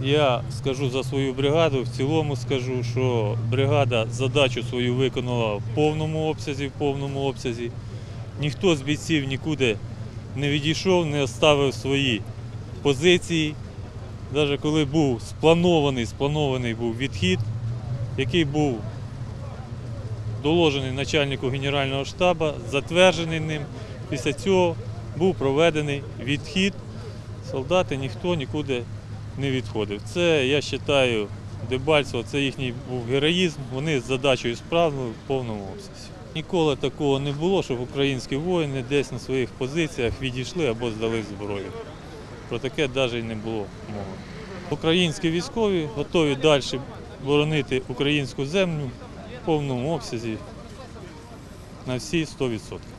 Я скажу за свою бригаду, в цілому скажу, що бригада задачу свою виконала в повному обсязі. Ніхто з бійців нікуди не відійшов, не оставив свої позиції. Навіть коли був спланований був відхід, який був доложений начальнику Генерального штабу, затверджений ним. Після цього був проведений відхід. Солдати ніхто нікуди не відходив. Це, я вважаю, Дебальцево, це їхній був героїзм, вони з задачею справили в повному обсязі. Ніколи такого не було, щоб українські воїни десь на своїх позиціях відійшли або здали зброю. Про таке навіть не було мови. Українські військові готові далі боронити українську землю в повному обсязі на всі 100%.